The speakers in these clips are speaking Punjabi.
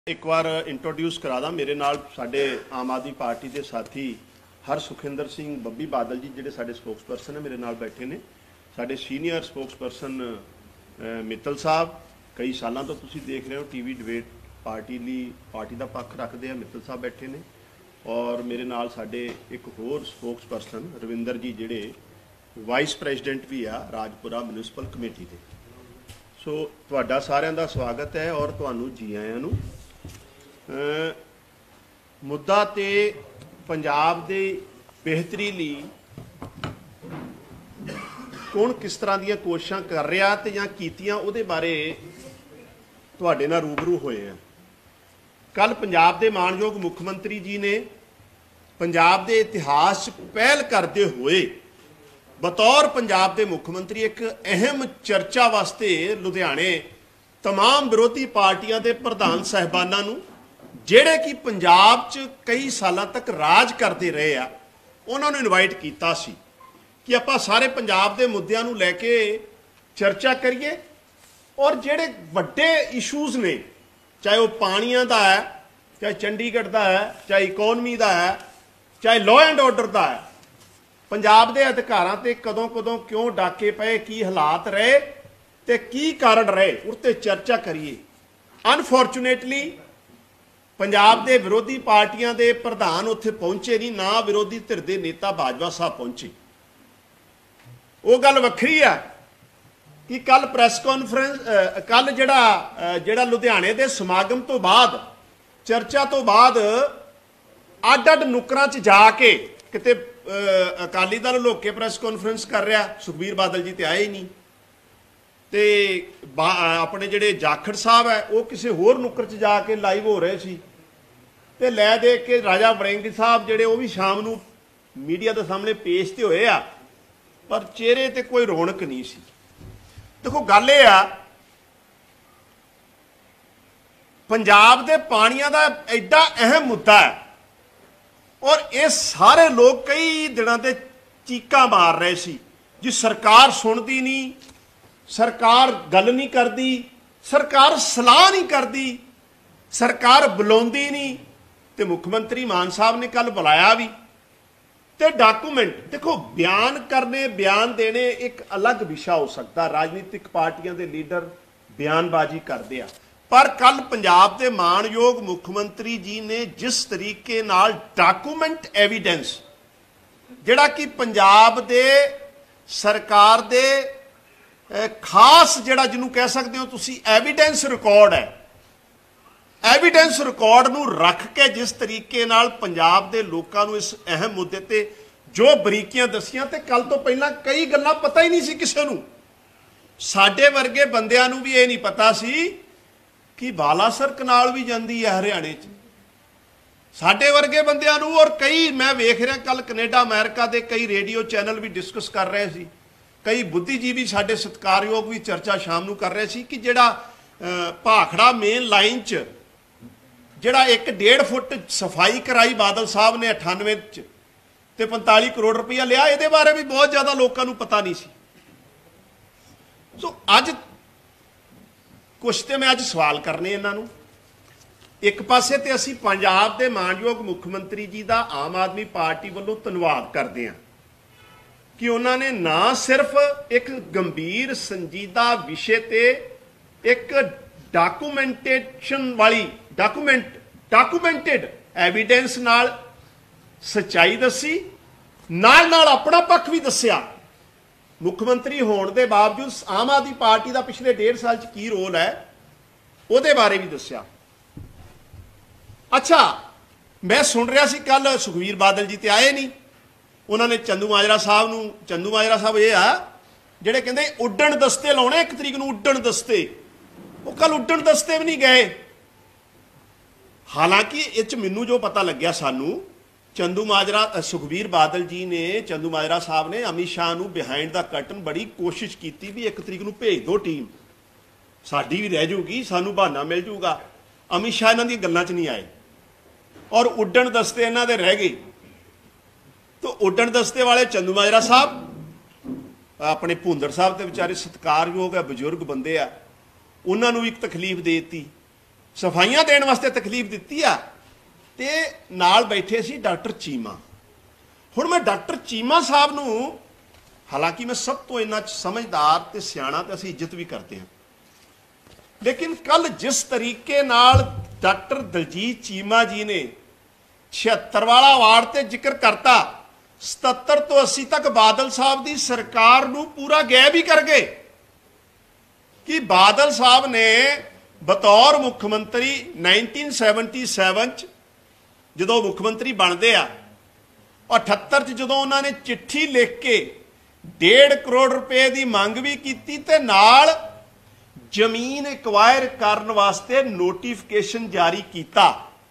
एक बार इंट्रोड्यूस करा दा मेरे नाल साडे आम आदमी पार्टी के साथी हर सुखिंदर सिंह बब्बी बादल जी जिहड़े साडे स्पोक्स परसन है मेरे नाल बैठे ने। साडे सीनियर स्पोक्स परसन मित्तल साहब कई सालों तो तुसीं देख रहे हो टीवी डिबेट पार्टी का पक्ष रखते हैं, मित्तल साहब बैठे ने। और मेरे नाल साडे एक होर स्पोक्स परसन रविंदर जी जिहड़े वाइस प्रेजिडेंट भी आ राजपुरा म्यूनसिपल कमेटी के। सो तुहाडा सारिਆਂ ਦਾ स्वागत है और तुहानू जी आयां नू। मुद्दा ते पंजाब दे बेहतरी लई कौन किस तरह ਦੀਆਂ कोशिशां कर रहा ते जां कीतियां उहदे बारे तुहाडे नाल रूबरू होए हैं। कल पंजाब दे मानयोग मुख मंत्री जी ने पंजाब दे इतिहास पहल करते हुए बतौर पंजाब के मुख मंत्री एक अहम चर्चा वास्ते लुधियाने तमाम विरोधी पार्टियां के प्रधान साहिबाना नू जिहड़े कि पंजाब च कई सालों तक राज करते रहे आ उन्होंने इनवाइट किया सी कि आपां सारे पंजाब के मुद्दों नू लैके चर्चा करिए और जिहड़े वड्डे इशूज़ ने चाहे वह पानियां दा है, चाहे चंडीगढ़ का है, चाहे इकोनमी का है, चाहे लॉ एंड ऑर्डर का है, पंजाब के अधिकारां ते कदों कदों क्यों डाके पे, की हालात रहे ते की कारण रहे, उसते चर्चा करिए। अनफॉर्चुनेटली पंजाब के विरोधी पार्टियां के प्रधान उत्थे पहुंचे नहीं, ना विरोधी धिर के नेता बाजवा साहब पहुंचे। वो गल वखरी है कि कल प्रैस कॉन्फ्रेंस कल जिहड़ा लुधियाने के समागम तो बाद चर्चा तो बाद अड अड नुकरां च जाके किते अकाली दल लोग के प्रैस कॉन्फ्रेंस कर रहा, सुखबीर बादल जी तो आए ही नहीं, तो अपने जिहड़े जाखड़ साहब है वो किसी होर नुक्कर च जाके लाइव हो रहे सी ते लै दे के राजा वड़िंग साहब जिहड़े वो भी शाम नूं मीडिया के सामने पेश तो होए आ पर चेहरे ते कोई रौनक नहीं सी। देखो गल ये आ पंजाब दे पानियां दा एडा अहम मुद्दा है और ये सारे लोग कई दिनों से चीका मार रहे सी जी सरकार सुनती नहीं, सरकार गल नहीं करती, सरकार सलाह नहीं करती, सरकार बुलाउंदी नहीं। तो मुख्यमंत्री मान साहब ने कल बुलाया भी तो डॉकूमेंट देखो बयान करने बयान देने एक अलग विषय हो सकता, राजनीतिक पार्टियां के लीडर बयानबाजी करते हैं, पर कल पंजाब के मानयोग मुख्यमंत्री जी ने जिस तरीके नाल डॉकूमेंट एविडेंस जिहड़ा कि पंजाब दे सरकार दे खास जिहड़ा जिन्हों कह सकते हो तुसी एविडेंस रिकॉर्ड है, एविडेंस रिकॉर्ड नूं रख के जिस तरीके नाल पंजाब दे लोकां नूं इस अहम मुद्दे ते जो बरीकियां दसियां ते कल तो पहला कई गल्लां पता ही नहीं सी किसी नूं। साडे वर्गे बंदियां नूं भी ये नहीं पता सी कि बालासर कनाल भी जाती है हरियाणे च, साडे वर्गे बंदियां नूं। और कई मैं वेख रहा कल कनेडा अमेरिका के कई रेडियो चैनल भी डिस्कस कर रहे सी, कई बुद्धिजीवी साडे सत्कारयोग भी चर्चा शाम नूं कर रहे सी कि जिहड़ा भाखड़ा मेन लाइन च जिहड़ा 1.5 फुट सफाई कराई बादल साहब ने 98 च ते 45 करोड़ रुपया लिया, ये बारे भी बहुत ज़्यादा लोगों को पता नहीं सी। सो अज कुछ तो मैं अज सवाल करने इन्हों एक पासे तो असी पंजाब के मानयोग मुख्यमंत्री जी का आम आदमी पार्टी वालों धन्यवाद करते हैं कि उन्होंने ना सिर्फ एक गंभीर संजीदा विषय ते एक डॉकूमेंटेशन वाली डॉकूमेंटेड एविडेंस नाल सच्चाई दसी, नाल नाल अपना पक्ष भी दसिया। मुख्यमंत्री होने के बावजूद आम आदमी पार्टी का पिछले 1.5 साल की रोल है वो बारे भी दसिया। अच्छा मैं सुन रहा सी कल सुखबीर बादल जी तो आए नहीं, उन्होंने चंदूमाजरा साहब ये आ जिहड़े कहंदे उड्डण दस्ते लाने 1 तरीक नूं उड्डण दस्ते, वो कल उड्डण दस्ते भी नहीं गए। हालांकि इस मैनू जो पता लग्या सानू सुखबीर बादल जी ने चंदूमाजरा साहब ने अमित शाह नूं बिहाइंड द कर्टन बड़ी कोशिश की भी 1 तरीक नूं भेज दो टीम, साडी भी रह जूगी, सानू बहाना मिल जूगा। अमित शाह इन्हां दी गल्लां च नहीं आए और उड्डण दस्ते इन्हां दे रह गए। तो उड्डण दस्ते वाले चंदूमाजरा साहब अपने भुंदड़ साहब तो बेचारे सत्कारयोग है, बजुर्ग बंदे आ, उन्होंने भी एक तकलीफ दे दी ਸਫਾਈਆਂ ਦੇਣ ਵਾਸਤੇ ਤਕਲੀਫ ਦਿੱਤੀ ਆ। ਤੇ ਨਾਲ ਬੈਠੇ ਸੀ ਡਾਕਟਰ ਚੀਮਾ। ਹੁਣ ਮੈਂ ਡਾਕਟਰ ਚੀਮਾ ਸਾਹਿਬ ਨੂੰ, ਹਾਲਾਂਕਿ ਮੈਂ ਸਭ ਤੋਂ ਇੰਨਾ ਸਮਝਦਾਰ ਤੇ ਸਿਆਣਾ ਤੇ ਅਸੀਂ ਇੱਜ਼ਤ ਵੀ ਕਰਦੇ ਹਾਂ, ਲੇਕਿਨ ਕੱਲ ਜਿਸ ਤਰੀਕੇ ਨਾਲ ਡਾਕਟਰ ਦਲਜੀਤ ਚੀਮਾ ਜੀ ਨੇ 76 ਵਾਲਾ ਅਵਾਰਡ ਤੇ ਜ਼ਿਕਰ ਕਰਤਾ, 77 ਤੋਂ 80 ਤੱਕ ਬਾਦਲ ਸਾਹਿਬ ਦੀ ਸਰਕਾਰ ਨੂੰ ਪੂਰਾ ਗਾਇਬ ਹੀ ਕਰ ਗਏ ਕਿ ਬਾਦਲ ਸਾਹਿਬ ਨੇ ਬਤੌਰ ਮੁੱਖ ਮੰਤਰੀ 1977 ਚ ਜਦੋਂ ਮੁੱਖ ਮੰਤਰੀ ਬਣਦੇ ਆ, 78 ਚ ਜਦੋਂ ਉਹਨਾਂ ਨੇ ਚਿੱਠੀ ਲਿਖ ਕੇ 1.5 ਕਰੋੜ ਰੁਪਏ ਦੀ ਮੰਗ ਵੀ ਕੀਤੀ ਤੇ ਨਾਲ ਜ਼ਮੀਨ ਐਕਵਾਇਰ ਕਰਨ ਵਾਸਤੇ ਨੋਟੀਫਿਕੇਸ਼ਨ ਜਾਰੀ ਕੀਤਾ,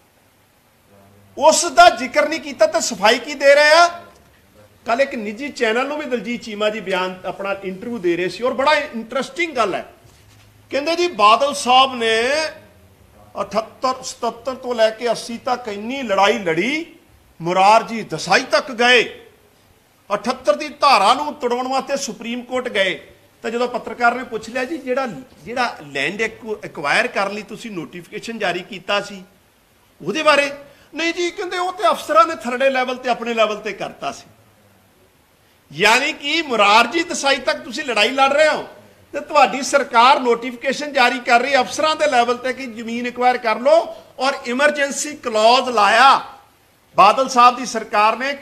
ਉਸ ਦਾ ਜ਼ਿਕਰ ਨਹੀਂ ਕੀਤਾ। ਤਾਂ ਸਫਾਈ ਕੀ ਦੇ ਰਹੇ ਆ? ਕੱਲ ਇੱਕ ਨਿੱਜੀ ਚੈਨਲ ਨੂੰ ਵੀ ਦਲਜੀਤ ਚੀਮਾ ਜੀ ਬਿਆਨ ਆਪਣਾ ਇੰਟਰਵਿਊ ਦੇ ਰਹੇ ਸੀ, ਔਰ ਬੜਾ ਇੰਟਰਸਟਿੰਗ ਗੱਲ ਹੈ। ਕਹਿੰਦੇ ਜੀ ਬਾਦਲ ਸਾਹਿਬ ਨੇ 78 77 ਤੋਂ ਲੈ ਕੇ 80 ਤੱਕ ਇੰਨੀ ਲੜਾਈ ਲੜੀ, ਮੁਰਾਰਜੀ ਦੇਸਾਈ ਤੱਕ ਗਏ, 78 ਦੀ ਧਾਰਾ ਨੂੰ ਤੋੜਨ ਵਾਸਤੇ ਸੁਪਰੀਮ ਕੋਰਟ ਗਏ। ਤਾਂ ਜਦੋਂ ਪੱਤਰਕਾਰ ਨੇ ਪੁੱਛ ਲਿਆ ਜੀ ਜਿਹੜਾ ਲੈਂਡ ਐਕਵਾਇਰ ਕਰਨ ਲਈ ਤੁਸੀਂ ਨੋਟੀਫਿਕੇਸ਼ਨ ਜਾਰੀ ਕੀਤਾ ਸੀ ਉਹਦੇ ਬਾਰੇ, ਨਹੀਂ ਜੀ ਕਹਿੰਦੇ ਉਹ ਤੇ ਅਫਸਰਾਂ ਨੇ ਥਰਡੇ ਲੈਵਲ ਤੇ ਆਪਣੇ ਲੈਵਲ ਤੇ ਕਰਤਾ ਸੀ। ਯਾਨੀ ਕਿ ਮੁਰਾਰਜੀ ਦੇਸਾਈ ਤੱਕ ਤੁਸੀਂ ਲੜਾਈ ਲੜ ਰਹੇ ਹੋ ਤੇ ਤੁਹਾਡੀ ਸਰਕਾਰ ਨੋਟੀਫਿਕੇਸ਼ਨ ਜਾਰੀ ਕਰ ਰਹੀ ਅਫਸਰਾਂ ਦੇ ਲੈਵਲ ਤੇ ਕਿ ਜ਼ਮੀਨ ਐਕਵਾਇਰ ਕਰ ਲਓ, ਔਰ ਇਮਰਜੈਂਸੀ ਕਲੌਜ਼ ਲਾਇਆ ਬਾਦਲ ਸਾਹਿਬ ਦੀ ਸਰਕਾਰ ਨੇ,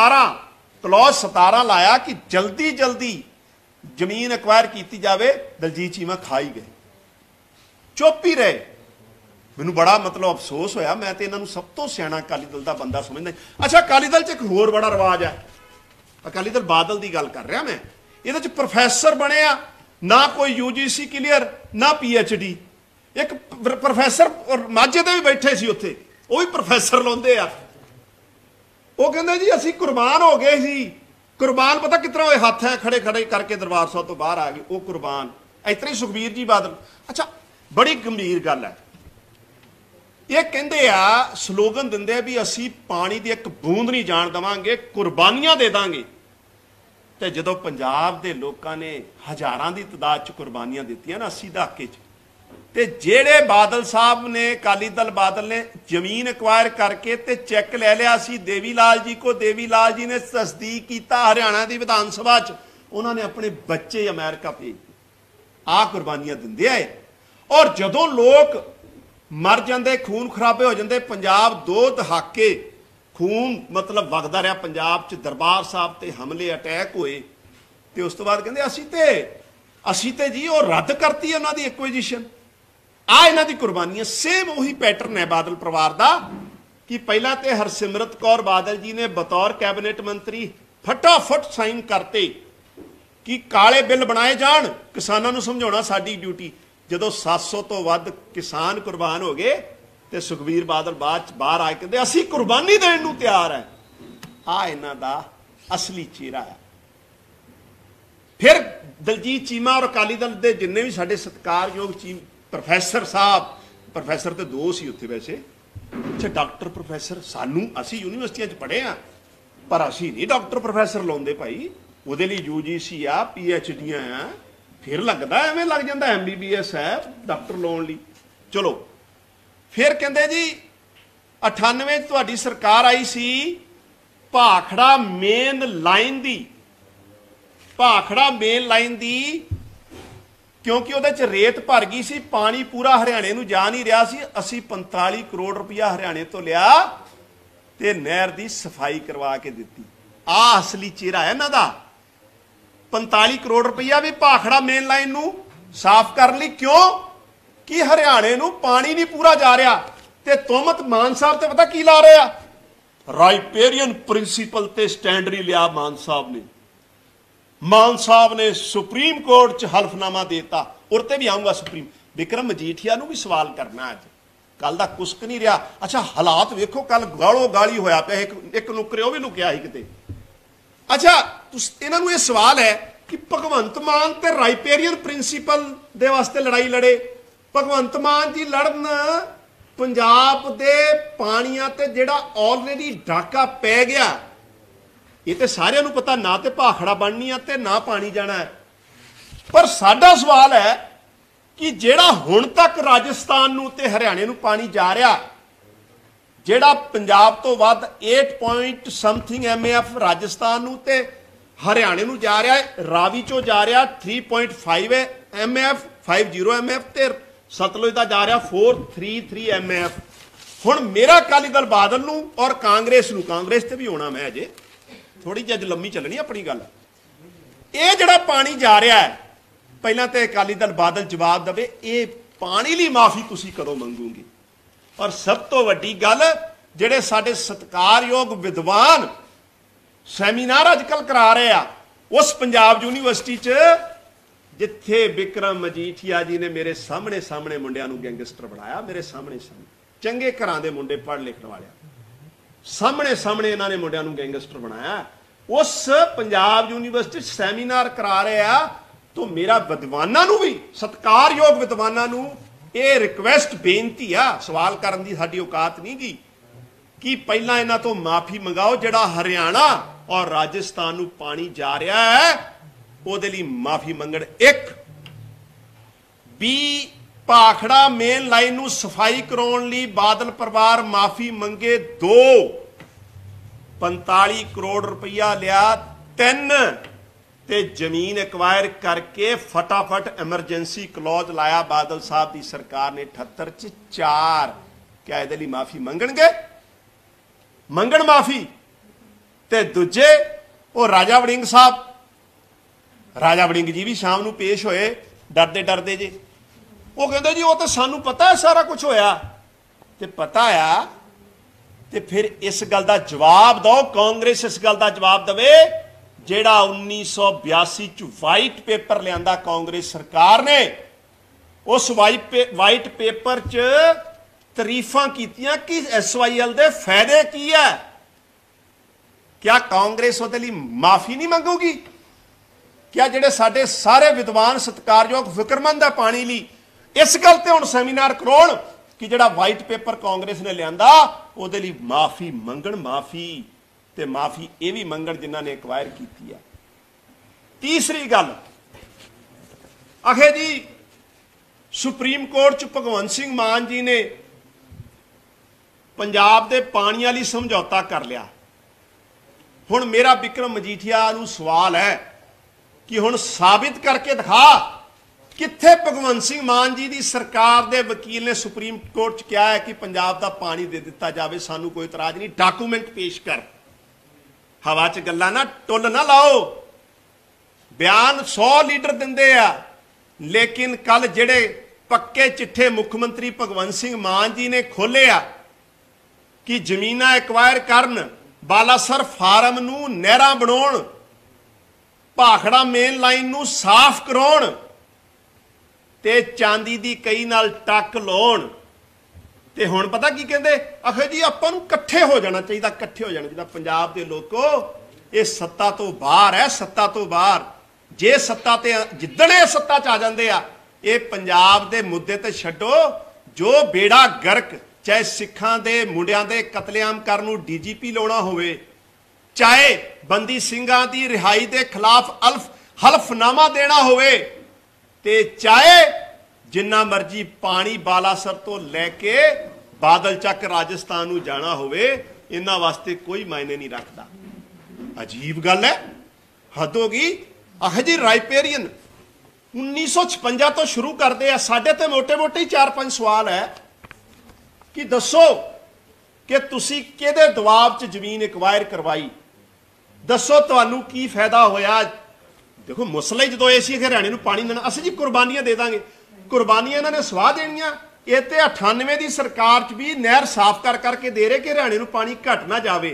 17 ਲਾਇਆ ਕਿ ਜਲਦੀ ਜਲਦੀ ਜ਼ਮੀਨ ਐਕਵਾਇਰ ਕੀਤੀ ਜਾਵੇ। ਦਲਜੀਤ ਚੀਮਾ ਖਾ ਹੀ ਗਏ, ਚੁੱਪ ਹੀ ਰਹੇ। ਮੈਨੂੰ ਬੜਾ ਮਤਲਬ ਅਫਸੋਸ ਹੋਇਆ, ਮੈਂ ਤੇ ਇਹਨਾਂ ਨੂੰ ਸਭ ਤੋਂ ਸਿਆਣਾ ਅਕਾਲੀ ਦਲ ਦਾ ਬੰਦਾ ਸਮਝਦਾ। ਅੱਛਾ, ਅਕਾਲੀ ਦਲ 'ਚ ਇੱਕ ਹੋਰ ਬੜਾ ਰਿਵਾਜ ਹੈ, ਅਕਾਲੀ ਦਲ ਬਾਦਲ ਦੀ ਗੱਲ ਕਰ ਰਿਹਾ ਮੈਂ, ਇਹਦੇ 'ਚ ਪ੍ਰੋਫੈਸਰ ਬਣਿਆ ਨਾ ਕੋਈ UGC ਕਲੀਅਰ ਨਾ PhD। ਇੱਕ ਪ੍ਰੋਫੈਸਰ ਮਾਝੇ ਦੇ ਵੀ ਬੈਠੇ ਸੀ ਉੱਥੇ, ਉਹ ਵੀ ਪ੍ਰੋਫੈਸਰ ਲਾਉਂਦੇ ਆ। ਉਹ ਕਹਿੰਦੇ ਜੀ ਅਸੀਂ ਕੁਰਬਾਨ ਹੋ ਗਏ ਸੀ। ਕੁਰਬਾਨ ਪਤਾ ਕਿਤਨਾ ਹੋਏ? ਹੱਥ ਹੈ ਖੜੇ ਖੜੇ ਕਰਕੇ ਦਰਬਾਰ ਸਾਹਿਬ ਤੋਂ ਬਾਹਰ ਆ ਗਏ, ਉਹ ਕੁਰਬਾਨ। ਇਸ ਤਰ੍ਹਾਂ ਹੀ ਸੁਖਬੀਰ ਜੀ ਬਾਦਲ। ਅੱਛਾ, ਬੜੀ ਗੰਭੀਰ ਗੱਲ ਹੈ। ਇਹ ਕਹਿੰਦੇ ਆ, ਸਲੋਗਨ ਦਿੰਦੇ ਆ ਵੀ ਅਸੀਂ ਪਾਣੀ ਦੀ ਇੱਕ ਬੂੰਦ ਨਹੀਂ ਜਾਣ ਦੇਵਾਂਗੇ, ਕੁਰਬਾਨੀਆਂ ਦੇ ਦਾਂਗੇ। ਤੇ ਜਦੋਂ ਪੰਜਾਬ ਦੇ ਲੋਕਾਂ ਨੇ ਹਜ਼ਾਰਾਂ ਦੀ ਤਾਦਾਦ 'ਚ ਕੁਰਬਾਨੀਆਂ ਦਿੱਤੀਆਂ ਨਾ 80 ਦਹਾਕੇ 'ਚ, ਤੇ ਜਿਹੜੇ ਬਾਦਲ ਸਾਹਿਬ ਨੇ, ਅਕਾਲੀ ਦਲ ਬਾਦਲ ਨੇ ਜ਼ਮੀਨ ਐਕਵਾਇਰ ਕਰਕੇ ਤੇ ਚੈੱਕ ਲੈ ਲਿਆ ਸੀ ਦੇਵੀ ਲਾਲ ਜੀ ਕੋ, ਦੇਵੀ ਲਾਲ ਜੀ ਨੇ ਤਸਦੀਕ ਕੀਤਾ ਹਰਿਆਣਾ ਦੀ ਵਿਧਾਨ ਸਭਾ 'ਚ, ਉਹਨਾਂ ਨੇ ਆਪਣੇ ਬੱਚੇ ਅਮਰੀਕਾ ਭੇਜ ਦਿੱਤੇ। ਆਹ ਕੁਰਬਾਨੀਆਂ ਦਿੰਦੇ ਆਏ। ਔਰ ਜਦੋਂ ਲੋਕ ਮਰ ਜਾਂਦੇ, ਖੂਨ ਖਰਾਬੇ ਹੋ ਜਾਂਦੇ, ਪੰਜਾਬ 2 ਦਹਾਕੇ ਖੂਨ ਮਤਲਬ ਵਗਦਾ ਰਿਹਾ ਪੰਜਾਬ 'ਚ, ਦਰਬਾਰ ਸਾਹਿਬ ਤੇ ਹਮਲੇ ਅਟੈਕ ਹੋਏ, ਤੇ ਉਸ ਤੋਂ ਬਾਅਦ ਕਹਿੰਦੇ ਅਸੀਂ ਤੇ ਜੀ ਉਹ ਰੱਦ ਕਰਤੀ ਉਹਨਾਂ ਦੀ ਐਕੁਇਜੀਸ਼ਨ। ਆ ਇਹਨਾਂ ਦੀ ਕੁਰਬਾਨੀਆਂ। ਸੇਮ ਉਹੀ ਪੈਟਰਨ ਹੈ ਬਾਦਲ ਪਰਿਵਾਰ ਦਾ ਕਿ ਪਹਿਲਾਂ ਤੇ ਹਰਸਿਮਰਤ ਕੌਰ ਬਾਦਲ ਜੀ ਨੇ ਬਤੌਰ ਕੈਬਨਿਟ ਮੰਤਰੀ ਫਟਾਫਟ ਸਾਈਨ ਕਰਤੇ ਕਿ ਕਾਲੇ ਬਿੱਲ ਬਣਾਏ ਜਾਣ, ਕਿਸਾਨਾਂ ਨੂੰ ਸਮਝਾਉਣਾ ਸਾਡੀ ਡਿਊਟੀ। ਜਦੋਂ 700 ਤੋਂ ਵੱਧ ਕਿਸਾਨ ਕੁਰਬਾਨ ਹੋ ਗਏ ਤੇ ਸੁਖਬੀਰ ਬਾਦਲ ਬਾਹਰ ਆ ਕੇ ਕਹਿੰਦੇ ਅਸੀਂ ਕੁਰਬਾਨੀ ਦੇਣ ਨੂੰ ਤਿਆਰ ਹੈ। ਆ ਇਹਨਾਂ ਦਾ ਅਸਲੀ ਚਿਹਰਾ ਹੈ। ਫਿਰ ਦਲਜੀਤ ਚੀਮਾ ਔਰ ਅਕਾਲੀ ਦਲ ਦੇ ਜਿੰਨੇ ਵੀ ਸਾਡੇ ਸਤਿਕਾਰਯੋਗ ਪ੍ਰੋਫੈਸਰ ਸਾਹਿਬ, ਪ੍ਰੋਫੈਸਰ ਤੇ 2 ਸੀ ਉੱਥੇ ਵੈਸੇ, ਅੱਛਾ ਡਾਕਟਰ ਪ੍ਰੋਫੈਸਰ, ਸਾਨੂੰ ਅਸੀਂ ਯੂਨੀਵਰਸਿਟੀਆਂ 'ਚ ਪੜ੍ਹੇ ਆ ਪਰ ਅਸੀਂ ਨਹੀਂ ਡਾਕਟਰ ਪ੍ਰੋਫੈਸਰ ਲਾਉਂਦੇ ਭਾਈ। ਉਹਦੇ ਲਈ UGC ਆ, PhD ਆ, ਫਿਰ ਲੱਗਦਾ ਐਵੇਂ ਲੱਗ ਜਾਂਦਾ MBBS ਹੈ ਡਾਕਟਰ ਲਾਉਣ ਲਈ। ਚਲੋ ਫਿਰ ਕਹਿੰਦੇ ਜੀ 98 'ਚ ਤੁਹਾਡੀ ਸਰਕਾਰ ਆਈ ਸੀ, ਭਾਖੜਾ ਮੇਨ ਲਾਈਨ ਦੀ, ਕਿਉਂਕਿ ਉਹਦੇ 'ਚ ਰੇਤ ਭਰ ਗਈ ਸੀ, ਪਾਣੀ ਪੂਰਾ ਹਰਿਆਣੇ ਨੂੰ ਜਾ ਨਹੀਂ ਰਿਹਾ ਸੀ, ਅਸੀਂ 45 ਕਰੋੜ ਰੁਪਇਆ ਹਰਿਆਣੇ ਤੋਂ ਲਿਆ ਤੇ ਨਹਿਰ ਦੀ ਸਫਾਈ ਕਰਵਾ ਕੇ ਦਿੱਤੀ। ਆਹ ਅਸਲੀ ਚਿਹਰਾ ਹੈ ਇਹਨਾਂ ਦਾ। 45 ਕਰੋੜ ਰੁਪਇਆ ਵੀ ਭਾਖੜਾ ਮੇਨ ਲਾਈਨ ਨੂੰ ਸਾਫ਼ ਕਰਨ ਲਈ। ਕਿਉਂ? ਕਿ ਹਰਿਆਣੇ ਨੂੰ ਪਾਣੀ ਨਹੀਂ ਪੂਰਾ ਜਾ ਰਿਹਾ। ਤੇ ਤੁਹਮਤ ਮਾਨ ਸਾਹਿਬ ਤੇ ਪਤਾ ਕੀ ਲਾ ਰਹੇ ਆ? ਰਾਈਪੇਰੀਅਨ ਪ੍ਰਿੰਸੀਪਲ ਤੇ ਸਟੈਂਡ ਨਹੀਂ ਲਿਆ ਮਾਨ ਸਾਹਿਬ ਨੇ। ਮਾਨ ਸਾਹਿਬ ਨੇ ਸੁਪਰੀਮ ਕੋਰਟ 'ਚ ਹਲਫਨਾਮਾ ਦੇਤਾ। ਉਰ ਤੇ ਵੀ ਆਊਂਗਾ ਸੁਪਰੀਮ। ਵਿਕਰਮ ਮਜੀਠੀਆ ਨੂੰ ਵੀ ਸਵਾਲ ਕਰਨਾ ਅੱਜ, ਕੱਲ ਦਾ ਕੁਸਕ ਨਹੀਂ ਰਿਹਾ। ਅੱਛਾ ਹਾਲਾਤ ਵੇਖੋ, ਕੱਲ ਗਾਲੋ ਗਾਲੀ ਹੋਇਆ ਪਿਆ। ਇੱਕ ਨੁਕਰੇ ਉਹ ਵੀ ਲੁਕਿਆ ਸੀ ਕਿਤੇ। ਅੱਛਾ ਇਹਨਾਂ ਨੂੰ ਇਹ ਸਵਾਲ ਹੈ ਕਿ ਭਗਵੰਤ ਮਾਨ ਤੇ ਰਾਈਪੇਰੀਅਨ ਪ੍ਰਿੰਸੀਪਲ ਦੇ ਵਾਸਤੇ ਲੜਾਈ ਲੜੇ। ਭਗਵੰਤ ਮਾਨ ਜੀ ਲੜਨ ਪੰਜਾਬ ਦੇ ਪਾਣੀਆਂ ਤੇ ਜਿਹੜਾ ਆਲਰੇਡੀ ਡਾਕਾ ਪੈ ਗਿਆ, ਇਹ ਤੇ ਸਾਰਿਆਂ ਨੂੰ ਪਤਾ, ਨਾ ਤੇ ਭਾਖੜਾ ਬਣਨੀ ਆ ਤੇ ਨਾ ਪਾਣੀ ਜਾਣਾ ਹੈ। ਪਰ ਸਾਡਾ ਸਵਾਲ ਹੈ कि ਜਿਹੜਾ ਹੁਣ ਤੱਕ ਰਾਜਸਥਾਨ ਨੂੰ ਤੇ ਹਰਿਆਣੇ ਨੂੰ ਪਾਣੀ ਜਾ ਰਿਹਾ, ਜਿਹੜਾ ਪੰਜਾਬ ਤੋਂ ਵੱਧ 8 ਪੁਆਇੰਟ ਸਮਥਿੰਗ MAF ਰਾਜਸਥਾਨ ਨੂੰ ਤੇ ਹਰਿਆਣੇ ਨੂੰ ਜਾ ਰਿਹਾ ਹੈ, ਰਾਵੀ ਚੋਂ ਜਾ ਰਿਹਾ 3.5 MAF 50 MAF ਤੇ ਸਤਲੁਜ ਦਾ ਜਾ ਰਿਹਾ 433 MAF। ਹੁਣ ਮੇਰਾ ਅਕਾਲੀ ਦਲ ਬਾਦਲ ਨੂੰ ਔਰ ਕਾਂਗਰਸ ਨੂੰ, ਕਾਂਗਰਸ ਤੇ ਵੀ ਹੋਣਾ ਮੈਂ ਅਜੇ ਥੋੜੀ ਜਿਹੀ ਅੱਜ ਲੰਮੀ ਚੱਲਣੀ ਆਪਣੀ ਗੱਲ, ਇਹ ਜਿਹੜਾ ਪਾਣੀ ਜਾ ਰਿਹਾ ਹੈ, ਪਹਿਲਾਂ ਤੇ ਅਕਾਲੀ ਦਲ ਬਾਦਲ ਜਵਾਬ ਦੇਵੇ ਇਹ ਪਾਣੀ ਲਈ ਮਾਫੀ ਤੁਸੀਂ ਕਦੋਂ ਮੰਗੋਗੇ। ਔਰ ਸਭ ਤੋਂ ਵੱਡੀ ਗੱਲ, ਜਿਹੜੇ ਸਾਡੇ ਸਤਿਕਾਰਯੋਗ ਵਿਦਵਾਨ ਸੈਮੀਨਾਰ ਅੱਜ ਕੱਲ੍ਹ ਕਰਾ ਰਹੇ ਆ ਉਸ ਪੰਜਾਬ ਯੂਨੀਵਰਸਿਟੀ 'ਚ, ਜਿੱਥੇ ਵਿਕਰਮ ਮਜੀਠੀਆ ਜੀ ਨੇ ਮੇਰੇ ਸਾਹਮਣੇ ਮੁੰਡਿਆਂ ਨੂੰ ਗੈਂਗਸਟਰ ਬਣਾਇਆ, ਮੇਰੇ ਸਾਹਮਣੇ ਚੰਗੇ ਘਰਾਂ ਦੇ ਮੁੰਡੇ ਪੜ੍ਹ ਲਿਖਣ ਵਾਲਿਆਂ ਸਾਹਮਣੇ ਇਹਨਾਂ ਨੇ ਮੁੰਡਿਆਂ ਨੂੰ ਗੈਂਗਸਟਰ ਬਣਾਇਆ। ਉਸ ਪੰਜਾਬ ਯੂਨੀਵਰਸਿਟੀ ਸੈਮੀਨਾਰ ਕਰਾ ਰਹੇ ਆ। ਤਾਂ ਮੇਰਾ ਵਿਦਵਾਨਾਂ ਨੂੰ ਵੀ, ਸਤਿਕਾਰਯੋਗ ਵਿਦਵਾਨਾਂ ਨੂੰ ਇਹ ਰਿਕਵੈਸਟ, ਬੇਨਤੀ ਆ, ਸਵਾਲ ਕਰਨ ਦੀ ਸਾਡੀ ਔਕਾਤ ਨਹੀਂ ਗੀ ਕਿ ਪਹਿਲਾਂ ਇਹਨਾਂ ਤੋਂ ਮਾਫੀ ਮੰਗਾਓ। ਜਿਹੜਾ ਹਰਿਆਣਾ ਔਰ ਰਾਜਸਥਾਨ ਨੂੰ ਪਾਣੀ ਜਾ ਰਿਹਾ ਹੈ ਉਹਦੇ ਲਈ ਮਾਫੀ ਮੰਗਣ। 1 ਵੀ ਭਾਖੜਾ ਮੇਨ ਲਾਈਨ ਨੂੰ ਸਫਾਈ ਕਰਾਉਣ ਲਈ ਬਾਦਲ ਪਰਿਵਾਰ ਮਾਫੀ ਮੰਗੇ। 2 45 ਕਰੋੜ ਰੁਪਈਆ ਲਿਆ। 3 ਤੇ ਜ਼ਮੀਨ ਐਕਵਾਇਰ ਕਰਕੇ ਫਟਾਫਟ ਐਮਰਜੈਂਸੀ ਕਲੌਜ਼ ਲਾਇਆ ਬਾਦਲ ਸਾਹਿਬ ਦੀ ਸਰਕਾਰ ਨੇ 78 ਚ। 4 ਕਿਆ ਇਹਦੇ ਲਈ ਮਾਫੀ ਮੰਗਣਗੇ? ਮੰਗਣ ਮਾਫੀ। ਤੇ ਦੂਜੇ ਉਹ ਰਾਜਾ ਵੜਿੰਗ ਸਾਹਿਬ, ਰਾਜਾ ਵੜਿੰਗ ਜੀ ਵੀ ਸ਼ਾਮ ਨੂੰ ਪੇਸ਼ ਹੋਏ ਡਰਦੇ ਜੇ। ਉਹ ਕਹਿੰਦੇ ਜੀ ਉਹ ਤਾਂ ਸਾਨੂੰ ਪਤਾ ਸਾਰਾ ਕੁਝ ਹੋਇਆ। ਤੇ ਪਤਾ ਆ ਤੇ ਫਿਰ ਇਸ ਗੱਲ ਦਾ ਜਵਾਬ ਦਿਓ, ਕਾਂਗਰਸ ਇਸ ਗੱਲ ਦਾ ਜਵਾਬ ਦੇਵੇ ਜਿਹੜਾ 1982 ਚ ਵਾਈਟ ਪੇਪਰ ਲਿਆਂਦਾ ਕਾਂਗਰਸ ਸਰਕਾਰ ਨੇ। ਉਸ ਵਾਈਟ ਪੇਪਰ ਚ ਤਾਰੀਫਾਂ ਕੀਤੀਆਂ ਕਿ SYL ਦੇ ਫਾਇਦੇ ਕੀ ਹੈ। ਕਿਆ ਕਾਂਗਰਸ ਉਹਦੇ ਲਈ ਮਾਫੀ ਨਹੀਂ ਮੰਗੂਗੀ? ਕਿਆ ਜਿਹੜੇ ਸਾਡੇ ਸਾਰੇ ਵਿਦਵਾਨ ਸਤਿਕਾਰਯੋਗ ਫਿਕਰਮੰਦ ਹੈ ਪਾਣੀ ਲਈ, ਇਸ ਗੱਲ ਤੇ ਹੁਣ ਸੈਮੀਨਾਰ ਕਰਾਉਣ ਕਿ ਜਿਹੜਾ ਵਾਈਟ ਪੇਪਰ ਕਾਂਗਰਸ ਨੇ ਲਿਆਂਦਾ ਉਹਦੇ ਲਈ ਮਾਫੀ ਮੰਗਣ। ਮਾਫੀ ਤੇ ਮਾਫੀ ਇਹ ਵੀ ਮੰਗਣ ਜਿਨ੍ਹਾਂ ਨੇ ਐਕਵਾਇਰ ਕੀਤੀ ਹੈ। ਤੀਸਰੀ ਗੱਲ, ਆਖੇ ਜੀ ਸੁਪਰੀਮ ਕੋਰਟ ਚ ਭਗਵੰਤ ਸਿੰਘ ਮਾਨ ਜੀ ਨੇ ਪੰਜਾਬ ਦੇ ਪਾਣੀਆਂ ਲਈ ਸਮਝੌਤਾ ਕਰ ਲਿਆ। ਹੁਣ ਮੇਰਾ ਵਿਕਰਮ ਮਜੀਠੀਆ ਨੂੰ ਸਵਾਲ ਹੈ ਕਿ ਹੁਣ ਸਾਬਿਤ ਕਰਕੇ ਦਿਖਾ ਕਿੱਥੇ ਭਗਵੰਤ ਸਿੰਘ ਮਾਨ ਜੀ ਦੀ ਸਰਕਾਰ ਦੇ ਵਕੀਲ ਨੇ ਸੁਪਰੀਮ ਕੋਰਟ ਚ ਕਿਹਾ ਹੈ ਕਿ ਪੰਜਾਬ ਦਾ ਪਾਣੀ ਦੇ ਦਿੱਤਾ ਜਾਵੇ, ਸਾਨੂੰ ਕੋਈ ਇਤਰਾਜ਼ ਨਹੀਂ, ਡਾਕੂਮੈਂਟ ਪੇਸ਼ ਕਰ। ਹਵਾ ਚ ਗੱਲਾਂ ਨਾ ਟੁੱਲ ਨਾ ਲਾਓ। ਬਿਆਨ 100 ਲੀਡਰ ਦਿੰਦੇ ਆ, ਲੇਕਿਨ ਕੱਲ ਜਿਹੜੇ ਪੱਕੇ ਚਿੱਠੇ ਮੁੱਖ ਮੰਤਰੀ ਭਗਵੰਤ ਸਿੰਘ ਮਾਨ ਜੀ ਨੇ ਖੋਲੇ ਆ ਕਿ ਜ਼ਮੀਨਾਂ ਐਕਵਾਇਰ ਕਰਨ, ਬਾਲਾਸਰ ਫਾਰਮ ਨੂੰ ਨਹਿਰਾਂ ਬਣਾਉਣ, ਭਾਖੜਾ ਮੇਨ ਲਾਈਨ ਨੂੰ ਸਾਫ਼ ਕਰਾਉਣ ਤੇ ਚਾਂਦੀ ਦੀ ਕਈ ਨਾਲ ਟੱਕ ਲਾਉਣ। ਤੇ ਹੁਣ ਪਤਾ ਕੀ ਕਹਿੰਦੇ? ਆਖੇ ਜੀ ਆਪਾਂ ਨੂੰ ਇਕੱਠੇ ਹੋ ਜਾਣਾ ਚਾਹੀਦਾ, ਇਕੱਠੇ ਹੋ ਜਾਣਾ ਚਾਹੀਦਾ। ਪੰਜਾਬ ਦੇ ਲੋਕੋ, ਇਹ ਸੱਤਾ ਤੋਂ ਬਾਹਰ ਹੈ, ਸੱਤਾ ਤੋਂ ਬਾਹਰ। ਜੇ ਸੱਤਾ ਤੇ ਜਿੱਦਣ ਇਹ ਸੱਤਾ ਚ ਆ ਜਾਂਦੇ ਆ, ਇਹ ਪੰਜਾਬ ਦੇ ਮੁੱਦੇ ਤੇ ਛੱਡੋ। ਜੋ ਬੇੜਾ ਗਰਕ, ਚਾਹੇ ਸਿੱਖਾਂ ਦੇ ਮੁੰਡਿਆਂ ਦੇ ਕਤਲੇਆਮ ਕਰਨ ਨੂੰ DGP ਲਾਉਣਾ ਹੋਵੇ, ਚਾਹੇ ਬੰਦੀ ਸਿੰਘਾਂ ਦੀ ਰਿਹਾਈ ਦੇ ਖਿਲਾਫ ਹਲਫਨਾਮਾ ਦੇਣਾ ਹੋਵੇ, ਤੇ ਚਾਹੇ ਜਿੰਨਾ ਮਰਜੀ ਪਾਣੀ ਬਾਲਾਸਰ ਤੋਂ ਲੈ ਕੇ ਬਾਦਲ ਚੱਕ ਰਾਜਸਥਾਨ ਨੂੰ ਜਾਣਾ ਹੋਵੇ, ਇਹਨਾਂ ਵਾਸਤੇ ਕੋਈ ਮਾਇਨੇ ਨਹੀਂ ਰੱਖਦਾ। ਅਜੀਬ ਗੱਲ ਹੈ, ਹੱਦ ਹੋ ਗਈ। ਆਹ ਜੀ ਰਾਈਪੇਰੀਅਨ 1956 ਤੋਂ ਸ਼ੁਰੂ ਕਰਦੇ ਆ। ਸਾਡੇ ਤੇ ਮੋਟੇ-ਮੋਟੇ 4-5 ਸਵਾਲ ਹੈ ਕਿ ਦੱਸੋ ਕਿ ਤੁਸੀਂ ਕਿਹਦੇ ਦਬਾਅ 'ਚ ਜ਼ਮੀਨ ਐਕਵਾਇਰ ਕਰਵਾਈ? ਦੱਸੋ ਤੁਹਾਨੂੰ ਕੀ ਫਾਇਦਾ ਹੋਇਆ? ਦੇਖੋ ਮਸਲਾ ਹੀ ਜਦੋਂ ਇਹ ਸੀ ਕਿ ਹਰਿਆਣੇ ਨੂੰ ਪਾਣੀ ਦੇਣਾ, ਅਸੀਂ ਜੀ ਕੁਰਬਾਨੀਆਂ ਦੇ ਦਾਂਗੇ। ਕੁਰਬਾਨੀਆਂ ਇਹਨਾਂ ਨੇ ਸਵਾਹ ਦੇਣੀਆਂ। ਇਹ ਤੇ 98 ਦੀ ਸਰਕਾਰ 'ਚ ਵੀ ਨਹਿਰ ਸਾਫ਼ ਕਰਕੇ ਦੇ ਰਹੇ ਕਿ ਹਰਿਆਣੇ ਨੂੰ ਪਾਣੀ ਘਟ ਨਾ ਜਾਵੇ।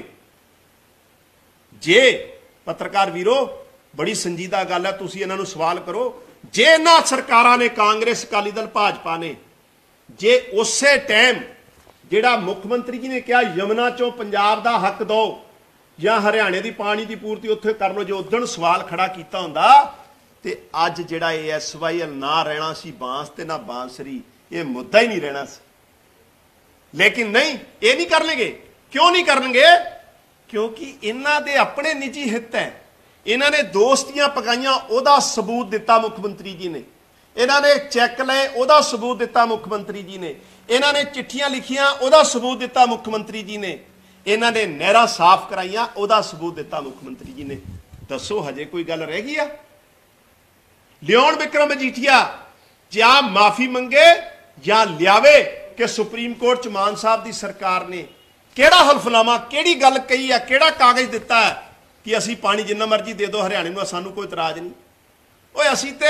ਜੇ ਪੱਤਰਕਾਰ ਵੀਰੋ, ਬੜੀ ਸੰਜੀਦਾ ਗੱਲ ਹੈ, ਤੁਸੀਂ ਇਹਨਾਂ ਨੂੰ ਸਵਾਲ ਕਰੋ। ਜੇ ਇਹਨਾਂ ਸਰਕਾਰਾਂ ਨੇ, ਕਾਂਗਰਸ, ਅਕਾਲੀ ਦਲ, ਭਾਜਪਾ ਨੇ, ਜੇ ਉਸੇ ਟਾਈਮ ਜਿਹੜਾ ਮੁੱਖ ਮੰਤਰੀ ਜੀ ਨੇ ਕਿਹਾ ਯਮੁਨਾ ਚੋਂ ਪੰਜਾਬ ਦਾ ਹੱਕ ਦਿਓ ਜਾਂ ਹਰਿਆਣੇ ਦੀ ਪਾਣੀ ਦੀ ਪੂਰਤੀ ਉੱਥੇ ਕਰ ਲਓ, ਜੇ ਉਦਣ ਸਵਾਲ ਖੜਾ ਕੀਤਾ ਹੁੰਦਾ ਤੇ ਅੱਜ ਜਿਹੜਾ ਇਹ SYL ਨਾ ਰਹਿਣਾ ਸੀ ਬਾਂਸ ਤੇ ਨਾ ਬਾਂਸਰੀ, ਇਹ ਮੁੱਦਾ ਹੀ ਨਹੀਂ ਰਹਿਣਾ ਸੀ। ਲੇਕਿਨ ਨਹੀਂ, ਇਹ ਨਹੀਂ ਕਰਨਗੇ। ਕਿਉਂ ਨਹੀਂ ਕਰਨਗੇ? ਕਿਉਂਕਿ ਇਹਨਾਂ ਦੇ ਆਪਣੇ ਨਿੱਜੀ ਹਿੱਤ ਹੈ। ਇਹਨਾਂ ਨੇ ਦੋਸਤੀਆਂ ਪਕਾਈਆਂ, ਉਹਦਾ ਸਬੂਤ ਦਿੱਤਾ ਮੁੱਖ ਮੰਤਰੀ ਜੀ ਨੇ ਇਹਨਾਂ ਨੇ ਚੈੱਕ ਲਏ, ਉਹਦਾ ਸਬੂਤ ਦਿੱਤਾ ਮੁੱਖ ਮੰਤਰੀ ਜੀ ਨੇ। ਇਹਨਾਂ ਨੇ ਚਿੱਠੀਆਂ ਲਿਖੀਆਂ, ਉਹਦਾ ਸਬੂਤ ਦਿੱਤਾ ਮੁੱਖ ਮੰਤਰੀ ਜੀ ਨੇ। ਇਹਨਾਂ ਨੇ ਨਹਿਰਾਂ ਸਾਫ਼ ਕਰਾਈਆਂ, ਉਹਦਾ ਸਬੂਤ ਦਿੱਤਾ ਮੁੱਖ ਮੰਤਰੀ ਜੀ ਨੇ। ਦੱਸੋ ਹਜੇ ਕੋਈ ਗੱਲ ਰਹਿ ਗਈ ਆ? ਲਿਆਉਣ ਵਿਕਰਮ ਮਜੀਠੀਆ ਜਾਂ ਮਾਫੀ ਮੰਗੇ ਜਾਂ ਲਿਆਵੇ ਕਿ ਸੁਪਰੀਮ ਕੋਰਟ ਚ ਮਾਨ ਸਾਹਿਬ ਦੀ ਸਰਕਾਰ ਨੇ ਕਿਹੜਾ ਹਲਫਨਾਮਾ, ਕਿਹੜੀ ਗੱਲ ਕਹੀ ਆ, ਕਿਹੜਾ ਕਾਗਜ਼ ਦਿੱਤਾ ਹੈ ਕਿ ਅਸੀਂ ਪਾਣੀ ਜਿੰਨਾ ਮਰਜ਼ੀ ਦੇ ਦਿਓ ਹਰਿਆਣੇ ਨੂੰ, ਸਾਨੂੰ ਕੋਈ ਇਤਰਾਜ਼ ਨਹੀਂ। ਓਏ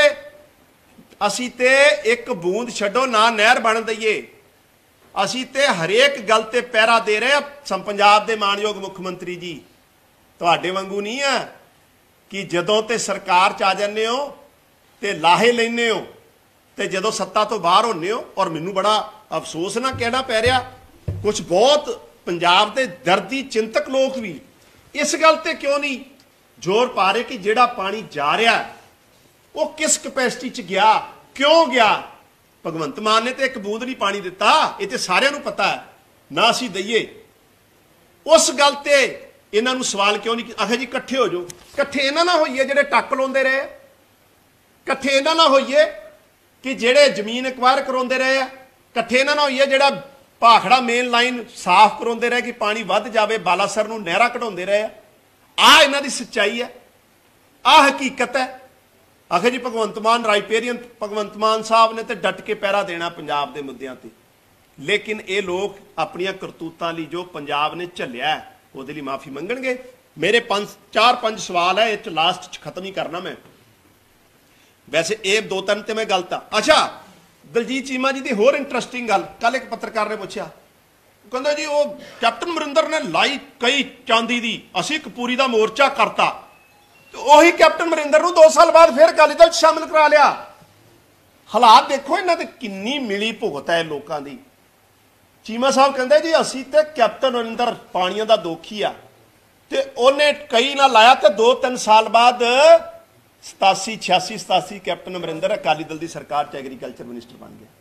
ਅਸੀਂ ਤੇ ਇੱਕ ਬੂੰਦ ਛੱਡੋ ਨਾ ਨਹਿਰ ਬਣ ਦਈਏ, ਅਸੀਂ ਤੇ ਹਰੇਕ ਗੱਲ ਤੇ ਪਹਿਰਾ ਦੇ ਰਹੇ ਆ। ਪੰਜਾਬ ਦੇ ਮਾਣਯੋਗ ਮੁੱਖ ਮੰਤਰੀ ਜੀ ਤੁਹਾਡੇ ਵਾਂਗੂ ਨਹੀਂ ਆ ਕਿ ਜਦੋਂ ਤੇ ਸਰਕਾਰ ਚ ਆ ਜਾਂਦੇ ਹੋ ਤੇ ਲਾਹੇ ਲੈਂਦੇ ਹੋ ਤੇ ਜਦੋਂ ਸੱਤਾ ਤੋਂ ਬਾਹਰ ਹੁੰਦੇ ਹੋ। ਔਰ ਮੈਨੂੰ ਬੜਾ ਅਫਸੋਸ ਨਾ ਕਹਿਣਾ ਪੈ ਰਿਹਾ, ਕੁਝ ਬਹੁਤ ਪੰਜਾਬ ਦੇ ਦਰਦੀ ਚਿੰਤਕ ਲੋਕ ਵੀ ਇਸ ਗੱਲ ਤੇ ਕਿਉਂ ਨਹੀਂ ਜ਼ੋਰ ਪਾ ਰਹੇ ਕਿ ਜਿਹੜਾ ਪਾਣੀ ਜਾ ਰਿਹਾ ਉਹ ਕਿਸ ਕਪੈਸਿਟੀ ਚ ਗਿਆ, ਕਿਉਂ ਗਿਆ। ਭਗਵੰਤ ਮਾਨ ਨੇ ਤੇ ਇੱਕ ਬੂੰਦ ਨਹੀਂ ਪਾਣੀ ਦਿੱਤਾ, ਇਹ ਤੇ ਸਾਰਿਆਂ ਨੂੰ ਪਤਾ ਹੈ, ਨਾ ਅਸੀਂ ਦਈਏ। ਉਸ ਗੱਲ ਤੇ ਇਹਨਾਂ ਨੂੰ ਸਵਾਲ ਕਿਉਂ ਨਹੀਂ? ਆਖੇ ਜੀ ਇਕੱਠੇ ਹੋ ਜਾਓ। ਇਕੱਠੇ ਇਹਨਾਂ ਨਾਲ ਹੋਈਏ ਜਿਹੜੇ ਟੱਕ ਲਾਉਂਦੇ ਰਹੇ, ਇਕੱਠੇ ਇਹਨਾਂ ਨਾਲ ਹੋਈਏ ਕਿ ਜਿਹੜੇ ਜ਼ਮੀਨ ਐਕਵਾਇਰ ਕਰਾਉਂਦੇ ਰਹੇ ਆ, ਇਕੱਠੇ ਇਹਨਾਂ ਨਾਲ ਹੋਈਏ ਜਿਹੜਾ ਭਾਖੜਾ ਮੇਨ ਲਾਈਨ ਸਾਫ਼ ਕਰਾਉਂਦੇ ਰਹੇ ਕਿ ਪਾਣੀ ਵੱਧ ਜਾਵੇ, ਬਾਲਾਸਰ ਨੂੰ ਨਹਿਰਾਂ ਕਢਾਉਂਦੇ ਰਹੇ ਆ। ਇਹਨਾਂ ਦੀ ਸੱਚਾਈ ਹੈ, ਆਹ ਹਕੀਕਤ ਹੈ। ਆਖੇ ਜੀ ਭਗਵੰਤ ਮਾਨ ਰਾਈਪੇਰੀਅਨ ਭਗਵੰਤ ਮਾਨ ਸਾਹਿਬ ਨੇ ਤੇ ਡਟ ਕੇ ਪਹਿਰਾ ਦੇਣਾ ਪੰਜਾਬ ਦੇ ਮੁੱਦਿਆਂ ਤੇ, ਲੇਕਿਨ ਇਹ ਲੋਕ ਆਪਣੀਆਂ ਕਰਤੂਤਾਂ ਲਈ ਜੋ ਪੰਜਾਬ ਨੇ ਝੱਲਿਆ ਉਹਦੇ ਲਈ ਮਾਫੀ ਮੰਗਣਗੇ। ਮੇਰੇ 4-5 ਸਵਾਲ ਹੈ, ਇਹ ਚ ਲਾਸਟ ਚ ਖਤਮ ਹੀ ਕਰਨਾ ਮੈਂ। ਵੈਸੇ ਇਹ 2-3 ਤੇ ਮੈਂ ਗਲਤ ਆ। ਅੱਛਾ, ਦਲਜੀਤ ਚੀਮਾ ਜੀ ਦੀ ਹੋਰ ਇੰਟਰਸਟਿੰਗ ਗੱਲ, ਕੱਲ ਇੱਕ ਪੱਤਰਕਾਰ ਨੇ ਪੁੱਛਿਆ, ਕਹਿੰਦਾ ਜੀ ਉਹ ਕੈਪਟਨ ਅਮਰਿੰਦਰ ਨੇ ਲਾਈ ਕਈ ਚਾਂਦੀ ਦੀ, ਅਸੀਂ ਕਪੂਰੀ ਦਾ ਮੋਰਚਾ ਕਰਤਾ, ਤੇ ਉਹੀ ਕੈਪਟਨ ਅਮਰਿੰਦਰ ਨੂੰ 2 ਸਾਲ ਬਾਅਦ ਫਿਰ ਅਕਾਲੀ ਦਲ 'ਚ ਸ਼ਾਮਿਲ ਕਰਾ ਲਿਆ। ਹਾਲਾਤ ਦੇਖੋ ਇਹਨਾਂ ਤੇ ਕਿੰਨੀ ਮਿਲੀ ਭੁਗਤ ਹੈ ਲੋਕਾਂ ਦੀ। ਚੀਮਾ ਸਾਹਿਬ ਕਹਿੰਦੇ ਜੀ ਅਸੀਂ ਤੇ ਕੈਪਟਨ ਅਮਰਿੰਦਰ ਪਾਣੀਆਂ ਦਾ ਦੋਖੀ ਆ, ਤੇ ਉਹਨੇ ਕਈ ਨਾਲ ਲਾਇਆ ਤੇ 2-3 ਸਾਲ ਬਾਅਦ 87 ਕੈਪਟਨ ਅਮਰਿੰਦਰ ਅਕਾਲੀ ਦਲ ਦੀ ਸਰਕਾਰ 'ਚ ਐਗਰੀਕਲਚਰ ਮਿਨਿਸਟਰ ਬਣ ਗਿਆ।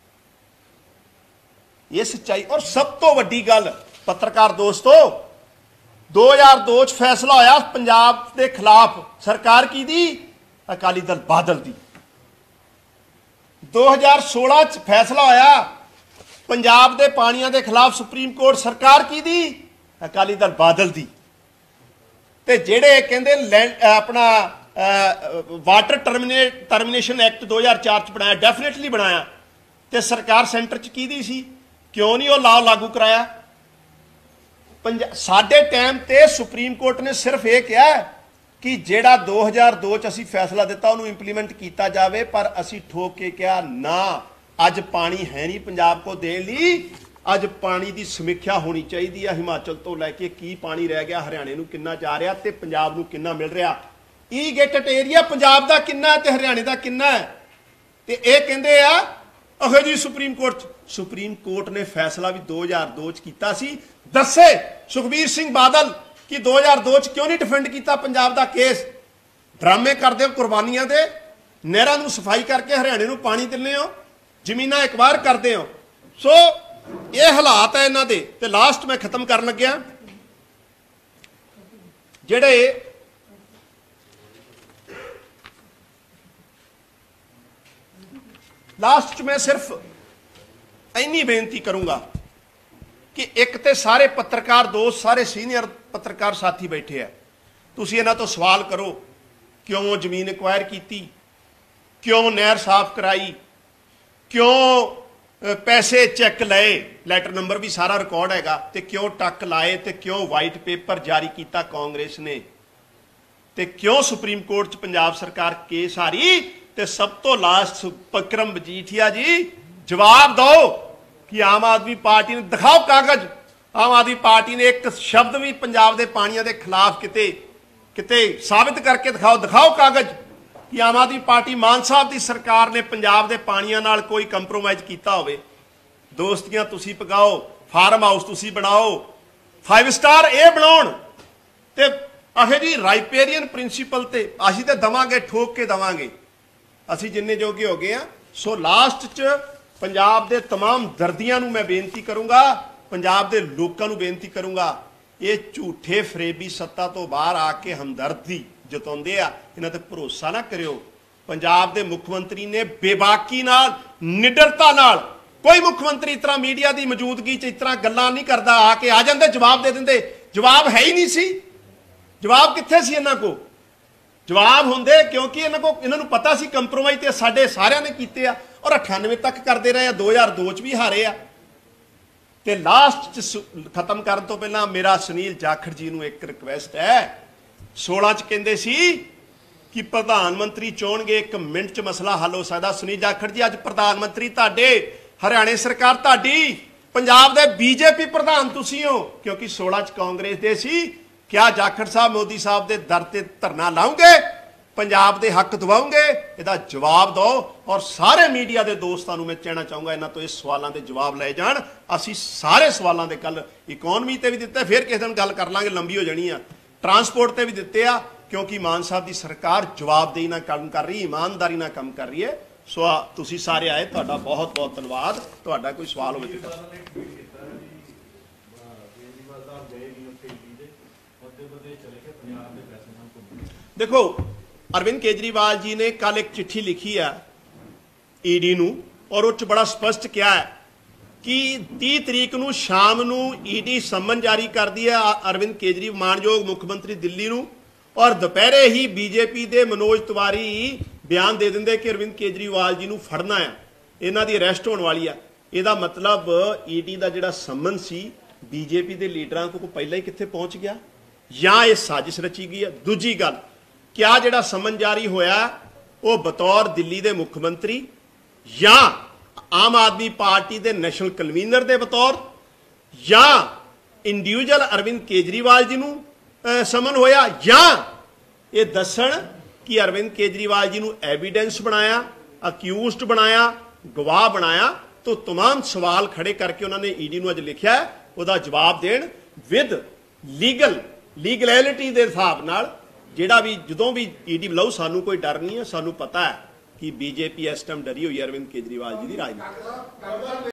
ਇਹ ਸੱਚਾਈ। ਔਰ ਸਭ ਤੋਂ ਵੱਡੀ ਗੱਲ ਪੱਤਰਕਾਰ ਦੋਸਤੋ, 2002 'ਚ ਫੈਸਲਾ ਹੋਇਆ ਪੰਜਾਬ ਦੇ ਖਿਲਾਫ, ਸਰਕਾਰ ਕਿਹਦੀ? ਅਕਾਲੀ ਦਲ ਬਾਦਲ ਦੀ। 2016 'ਚ ਫੈਸਲਾ ਹੋਇਆ ਪੰਜਾਬ ਦੇ ਪਾਣੀਆਂ ਦੇ ਖਿਲਾਫ ਸੁਪਰੀਮ ਕੋਰਟ, ਸਰਕਾਰ ਕਿਹਦੀ? ਅਕਾਲੀ ਦਲ ਬਾਦਲ ਦੀ। ਤੇ ਜਿਹੜੇ ਕਹਿੰਦੇ ਆਪਣਾ ਵਾਟਰ ਟਰਮੀਨੇਸ਼ਨ ਐਕਟ 2004 'ਚ ਬਣਾਇਆ, ਡੈਫੀਨੇਟਲੀ ਬਣਾਇਆ, ਤੇ ਸਰਕਾਰ ਸੈਂਟਰ 'ਚ ਕਿਹਦੀ ਸੀ? ਕਿਉਂ ਨਹੀਂ ਉਹ ਲਾਅ ਲਾਗੂ ਕਰਾਇਆ? ਸਾਡੇ ਟਾਈਮ ਤੇ ਸੁਪਰੀਮ ਕੋਰਟ ਨੇ ਸਿਰਫ ਇਹ ਕਿਹਾ ਕਿ ਜਿਹੜਾ 2002 'ਚ ਅਸੀਂ ਫੈਸਲਾ ਦਿੱਤਾ ਉਹਨੂੰ ਇੰਪਲੀਮੈਂਟ ਕੀਤਾ ਜਾਵੇ, ਪਰ ਅਸੀਂ ਠੋਕ ਕੇ ਕਿਹਾ ਨਾ, ਅੱਜ ਪਾਣੀ ਹੈ ਨਹੀਂ ਪੰਜਾਬ ਕੋ ਦੇਣ ਲਈ, ਅੱਜ ਪਾਣੀ ਦੀ ਸਮੀਖਿਆ ਹੋਣੀ ਚਾਹੀਦੀ ਹੈ। ਹਿਮਾਚਲ ਤੋਂ ਲੈ ਕੇ ਕੀ ਪਾਣੀ ਰਹਿ ਗਿਆ, ਹਰਿਆਣੇ ਨੂੰ ਕਿੰਨਾ ਜਾ ਰਿਹਾ ਤੇ ਪੰਜਾਬ ਨੂੰ ਕਿੰਨਾ ਮਿਲ ਰਿਹਾ, ਈਗੇਟਡ ਏਰੀਆ ਪੰਜਾਬ ਦਾ ਕਿੰਨਾ ਹੈ ਤੇ ਹਰਿਆਣੇ ਦਾ ਕਿੰਨਾ ਹੈ। ਤੇ ਇਹ ਕਹਿੰਦੇ ਆ ਅਖੇ ਜੀ ਸੁਪਰੀਮ ਕੋਰਟ ਨੇ ਫੈਸਲਾ ਵੀ 2002 'ਚ ਕੀਤਾ ਸੀ। ਦੱਸੇ ਸੁਖਬੀਰ ਸਿੰਘ ਬਾਦਲ ਕਿ 2002 'ਚ ਕਿਉਂ ਨਹੀਂ ਡਿਫੈਂਡ ਕੀਤਾ ਪੰਜਾਬ ਦਾ ਕੇਸ? ਡਰਾਮੇ ਕਰਦੇ ਹੋ ਕੁਰਬਾਨੀਆਂ ਦੇ, ਨਹਿਰਾਂ ਨੂੰ ਸਫਾਈ ਕਰਕੇ ਹਰਿਆਣੇ ਨੂੰ ਪਾਣੀ ਦਿੰਦੇ ਹੋ, ਜ਼ਮੀਨਾਂ ਐਕਵਾਇਰ ਕਰਦੇ ਹੋ। ਸੋ ਇਹ ਹਾਲਾਤ ਹੈ ਇਹਨਾਂ ਦੇ। ਤੇ ਲਾਸਟ ਮੈਂ ਖਤਮ ਕਰਨ ਲੱਗਿਆ, ਜਿਹੜੇ ਲਾਸਟ 'ਚ ਮੈਂ ਸਿਰਫ ਇੰਨੀ ਬੇਨਤੀ ਕਰੂੰਗਾ ਕਿ ਇੱਕ ਤੇ ਸਾਰੇ ਪੱਤਰਕਾਰ ਦੋਸਤ, ਸਾਰੇ ਸੀਨੀਅਰ ਪੱਤਰਕਾਰ ਸਾਥੀ ਬੈਠੇ ਆ, ਤੁਸੀਂ ਇਹਨਾਂ ਤੋਂ ਸਵਾਲ ਕਰੋ ਕਿਉਂ ਜ਼ਮੀਨ ਐਕਵਾਇਰ ਕੀਤੀ, ਕਿਉਂ ਨਹਿਰ ਸਾਫ਼ ਕਰਾਈ, ਕਿਉਂ ਪੈਸੇ ਚੈੱਕ ਲਏ, ਲੈਟਰ ਨੰਬਰ ਵੀ ਸਾਰਾ ਰਿਕਾਰਡ ਹੈਗਾ, ਤੇ ਕਿਉਂ ਟੱਕ ਲਾਏ, ਤੇ ਕਿਉਂ ਵਾਈਟ ਪੇਪਰ ਜਾਰੀ ਕੀਤਾ ਕਾਂਗਰਸ ਨੇ, ਤੇ ਕਿਉਂ ਸੁਪਰੀਮ ਕੋਰਟ 'ਚ ਪੰਜਾਬ ਸਰਕਾਰ ਕੇਸ ਹਾਰੀ। ਤੇ ਸਭ ਤੋਂ ਲਾਸਟ ਵਿਕਰਮ ਮਜੀਠੀਆ ਜੀ ਜਵਾਬ ਦਿਓ ਕਿ ਆਮ ਆਦਮੀ ਪਾਰਟੀ ਨੇ ਦਿਖਾਓ ਕਾਗਜ਼, ਆਮ ਆਦਮੀ ਪਾਰਟੀ ਨੇ ਇੱਕ ਸ਼ਬਦ ਵੀ ਪੰਜਾਬ ਦੇ ਪਾਣੀਆਂ ਦੇ ਖਿਲਾਫ ਕਿਤੇ ਸਾਬਿਤ ਕਰਕੇ ਦਿਖਾਓ ਕਾਗਜ਼ ਕਿ ਆਮ ਆਦਮੀ ਪਾਰਟੀ ਮਾਨ ਸਾਹਿਬ ਦੀ ਸਰਕਾਰ ਨੇ ਪੰਜਾਬ ਦੇ ਪਾਣੀਆਂ ਨਾਲ ਕੋਈ ਕੰਪਰੋਮਾਈਜ਼ ਕੀਤਾ ਹੋਵੇ। ਦੋਸਤੀਆਂ ਤੁਸੀਂ ਪਕਾਓ, ਫਾਰਮ ਹਾਊਸ ਤੁਸੀਂ ਬਣਾਓ, 5 ਸਟਾਰ ਇਹ ਬਣਾਉਣ, ਤੇ ਆਖੇ ਜੀ ਰਾਈਪੇਰੀਅਨ ਪ੍ਰਿੰਸੀਪਲ ਤੇ ਅਸੀਂ ਤੇ ਦਵਾਂਗੇ, ਠੋਕ ਕੇ ਦਵਾਂਗੇ, ਅਸੀਂ ਜਿੰਨੇ ਜੋਗੇ ਹੋ ਗਏ ਆ। ਸੋ ਲਾਸਟ 'ਚ ਪੰਜਾਬ ਦੇ तमाम ਦਰਦੀਆਂ ਨੂੰ ਮੈਂ ਬੇਨਤੀ ਕਰੂੰਗਾ, ਪੰਜਾਬ ਦੇ ਲੋਕਾਂ ਨੂੰ ਬੇਨਤੀ ਕਰੂੰਗਾ, ਇਹ ਝੂਠੇ ਫਰੇਬੀ ਸੱਤਾ ਤੋਂ ਬਾਹਰ ਆ ਕੇ ਹਮਦਰਦੀ ਜਤਾਉਂਦੇ ਆ, ਇਹਨਾਂ ਤੇ ਭਰੋਸਾ ਨਾ ਕਰਿਓ। पंजाब के मुख मंत्री ने बेबाकी नाल निडरता नाल, कोई मुख मंत्री इस तरह मीडिया की मौजूदगी च इस तरह गल्लां नहीं करता, आके आ जाते जवाब दे देंगे। जवाब है ही नहीं सी, जवाब कित्थे सी इन्हां को? जवाब होंदे क्योंकि इन्होंने पता सी कंप्रोमाइज ते साडे सारिਆਂ ने कीते आ और 98 तक करते रहे, 2002 च भी हारे आ। ते लास्ट च खत्म करन तो पहला मेरा सुनील जाखड़ जी नूं एक रिक्वेस्ट है। 16 च कहंदे सी कि प्रधानमंत्री चाहणगे 1 मिनट च मसला हल हो सकदा। सुनील जाखड़ जी अज प्रधानमंत्री तुहाडे, हरियाणे सरकार तुहाडी, पंजाब दे बीजेपी प्रधान तुसीं हो, क्योंकि 16 च कांग्रेस दे सी। क्या जाखड़ साहब मोदी साहब के दर से धरना लाओगे, पंजाब के हक दवाओगे? इसका जवाब दो। और सारे मीडिया के दोस्तों मैं कहना चाहूँगा, इन्हों तो इस सवालों के जवाब ले जान। असी सारे सवालों के कल इकोनमी से भी दिते, फिर किसी दिन गल कर लांगे, लंबी हो जानी है। ट्रांसपोर्ट से भी दिते आ, क्योंकि मान साहब की सरकार जवाबदेही ना काम कर रही, ईमानदारी ना काम कर रही है। सो तुसी सारे आए, तुहाडा बहुत बहुत धन्यवाद। तुहाडा कोई सवाल हो? देखो, अरविंद केजरीवाल जी ने कल एक चिट्ठी लिखी है ईडी नूं, और उस बड़ा स्पष्ट किया है कि 30 तरीक नूं शाम नूं ईडी समन जारी कर दी है अरविंद केजरीवाल मानयोग मुख्यमंत्री दिल्ली नूं, और दोपहरे ही बीजेपी के मनोज तिवारी बयान दे देंगे कि अरविंद केजरीवाल जी नूं फड़ना है, इन्हां दी अरैसट होने वाली है। इहदा मतलब ईडी का जिहड़ा समन सी बीजेपी के लीडरां को पहले ही कित्थे पहुंच गया, या ये साजिश रची गई है। दूजी गल, क्या जिहड़ा समन जारी होया वो बतौर दिल्ली के मुख्यमंत्री या आम आदमी पार्टी के नैशनल कन्वीनर के बतौर, या इंडिविजुअल अरविंद केजरीवाल जी नूं समन होया, या ये दसन कि अरविंद केजरीवाल जी नूं एविडेंस बनाया, अक्यूज्ड बनाया, गवाह बनाया? तो तमाम सवाल खड़े करके उन्होंने ईडी नूं अज लिखा है, उसका जवाब देण विद लीगलैलिटी के हिसाब नाल। जिहड़ा भी जदों भी ईडी बुलाऊ, सानू कोई डर नहीं है, सानू पता है कि बीजेपी इस टाइम डरी हुई है अरविंद केजरीवाल जी की राजनीति।